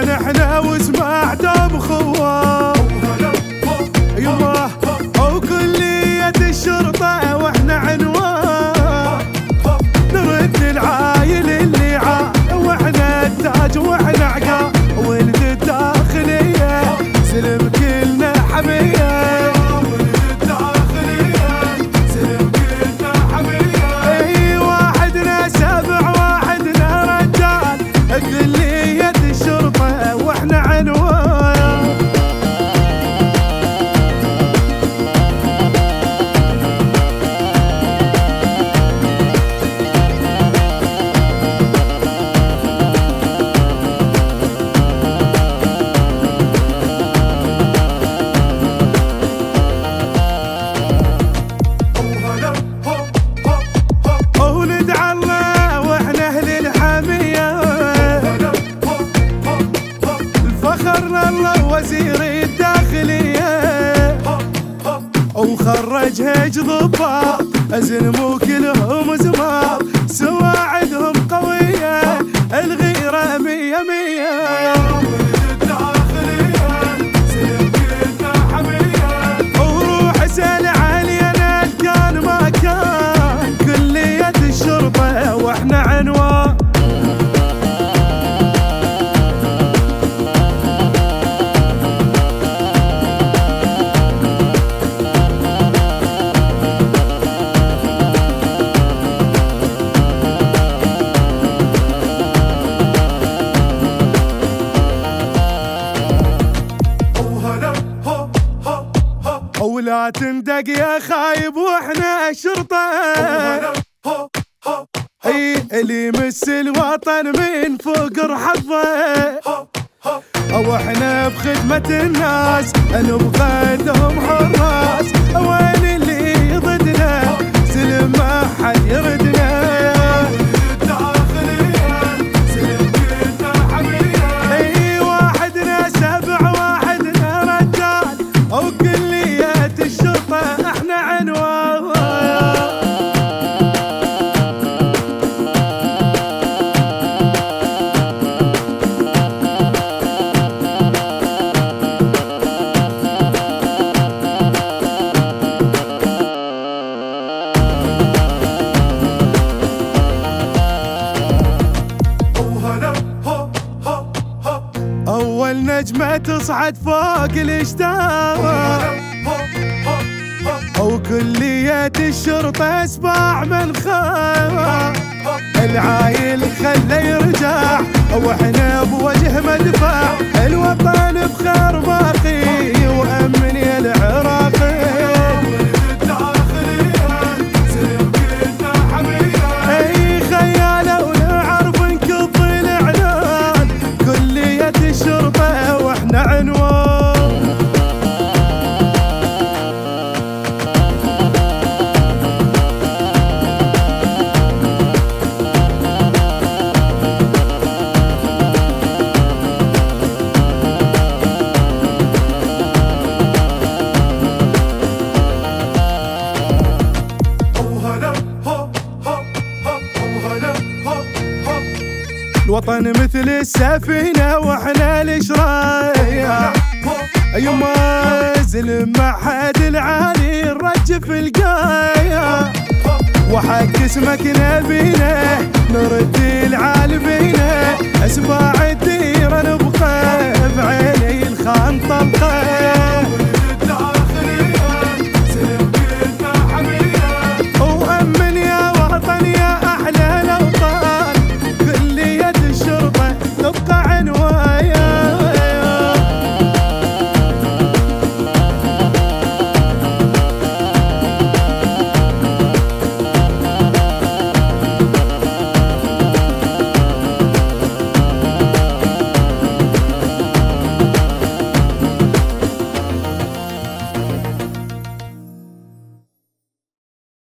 وين احنا واسمع دام خوار يما وكلية الشرطة واحنا عنوان نرد العايل اللي واحنا التاج واحنا عقار ولد الداخلية سلم كلنا حمية ولد الداخلية سلم كلنا حمية اي واحدنا سبع واحدنا رجال كلية الشرطة واحنا عنوان وزير الداخلية وخرج هيج ضباط أزلموا كلهم زمار سواعدهم قوية الغيرة مية مية وروح اسأل علينا كان ما كان كلية الشرطة واحنا عنوان ولا تندق يا خايب واحنا الشرطة اي اللي يمس الوطن من فوق رحضه او احنا بخدمة الناس نبغى لهم حراس وين اللي ضدنا سلم ما حد يردنا اي واحدنا سبع واحدنا رجال او كلية الشرطة احنا عنوان أول نجمة تصعد فوق الاشتار وكلية الشرطة اسباع من خاف العايل خلى يرجع واحنا بوجه مدفع الوطن بخير باقي وأمن يا العراقي اي خيالة ونعرف نكض الاعلان كلية الشرطة واحنا عنوان الوطن مثل السفينة واحنا الاشرايا يما زلم مع حد العالي نرجف القايا وحق اسمك نبينا نرد العالمينا اسباب